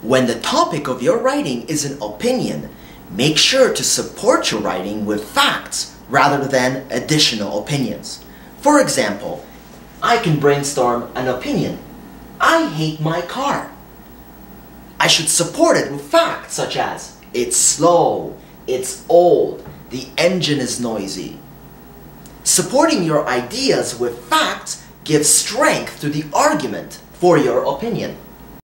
When the topic of your writing is an opinion, make sure to support your writing with facts rather than additional opinions. For example, I can brainstorm an opinion. I hate my car. I should support it with facts such as, it's slow, it's old, the engine is noisy. Supporting your ideas with facts gives strength to the argument for your opinion.